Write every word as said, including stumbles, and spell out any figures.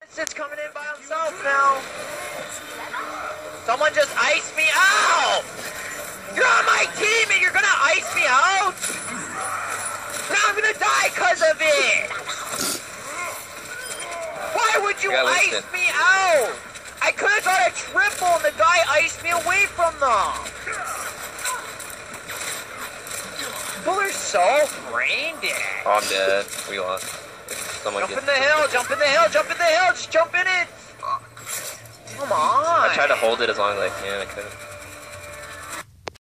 It's coming in by himself now. Someone just iced me out! You're on my team and you're gonna ice me out? Now I'm gonna die because of it! Why would you ice it. me out? I could have got a triple and the guy iced me away from them. People are so brain dead. Oh, I'm dead. We lost. Someone jump in the hill, jump in the hill, jump in the hill, just jump in it! Come on! I tried to hold it as long as I can, I couldn't.